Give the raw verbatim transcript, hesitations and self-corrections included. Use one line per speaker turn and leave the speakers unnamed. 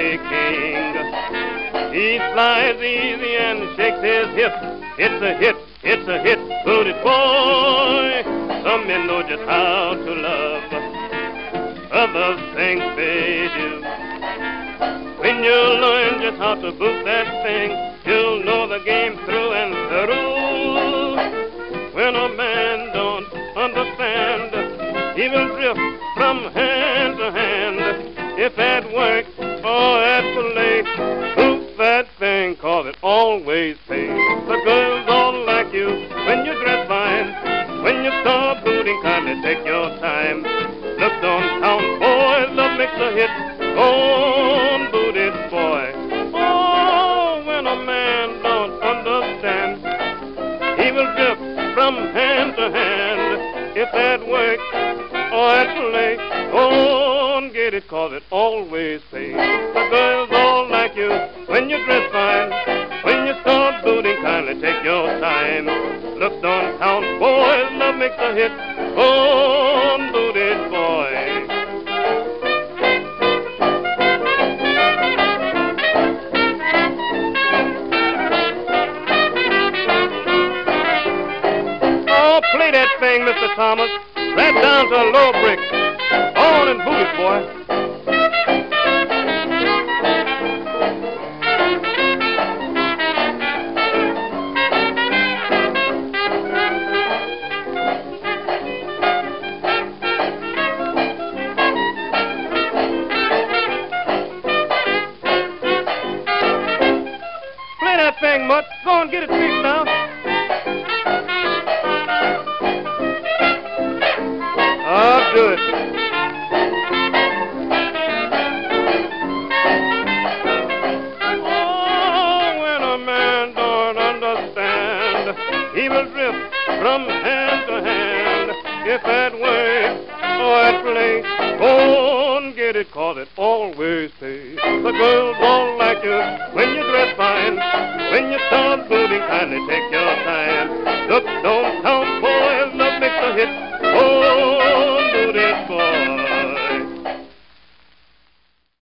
booty king. He flies easy and shakes his hips. It's a hit, it's a hit, booty boy. Some men know just how to love, others think they do. When you learn just how to boot that thing, you'll know the game's through and through. When a man don't understand, he will drift from hand to hand. If at work or at play, boot that thing, cause it always pays. The girls all like you when you dress fine. When you start booting, kindly take your time. Look, don't count, boys, love makes a hit. On booted boy. Oh, when a man don't understand, he will drift from hand to hand. If at work or at play, go and get it, cause it always pays. The girls all like you when you dress fine. When you start booting, kindly take your time. Looks don't count, boys, love makes a hit. On booted boy. Play that thing, Mister Thomas, right down to a low brick. On and boot it, boy. Play that thing, Mutt. Go and get it fixed now. Oh, good. Oh, when a man don't understand, he will drift from hand to hand. If at work or at play, go and get it, cause it always pays. The girls all like you when you dress fine. When you start booting, kindly take your time. Look, don't